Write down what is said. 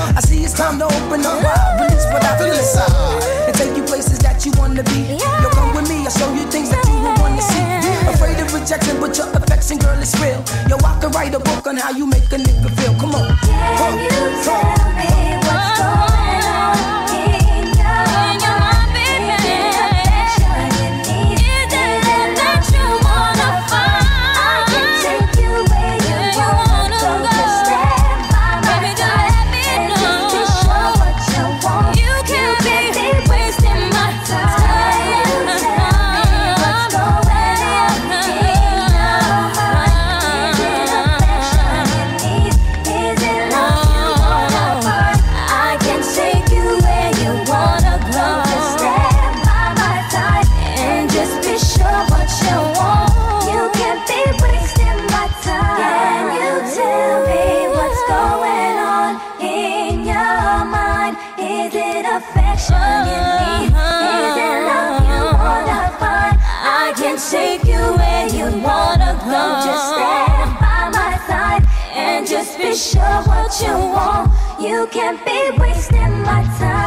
I see it's time to open up wide, release what I feel inside, and take you places that you wanna be. Yo, come with me, I'll show you things that you would wanna see. Afraid of rejection, but your affection, girl, is real. Yo, I could write a book on how you make a nigga feel. Come on. Can you tell me what's going on in your mind, baby? Is it that you wanna find? I can take you where you wanna go. Just stand by my side and just be sure what you want. You can't be wasting my time. Take you where you wanna go. Just stand by my side and just be sure what you want. You can't be wasting my time.